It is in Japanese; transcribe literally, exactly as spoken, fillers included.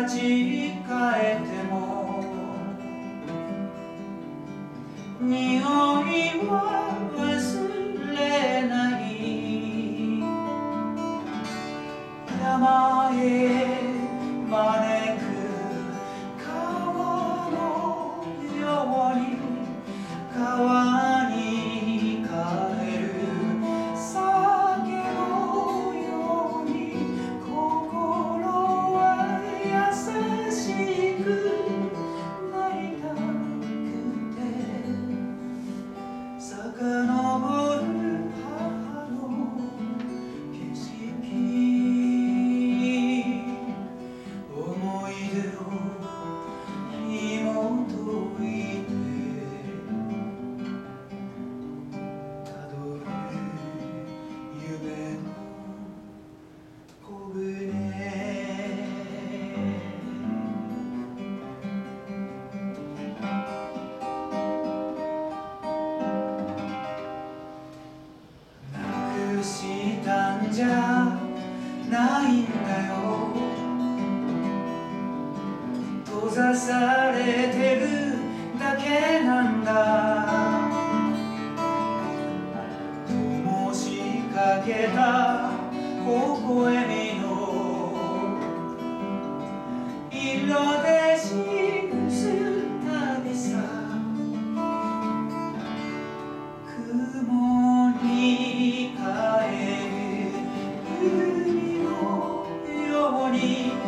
立ち返っても匂いは忘れない。山へ招く川のように川に帰る酒のように心は優しくなりたくて遡る母の景色思い出を紐解いてたどる夢の小舟。なくしたんじゃないんだよ、閉ざされてるだけなんだ。灯しかけた微笑みの色で記す旅さ。雲に帰る海のように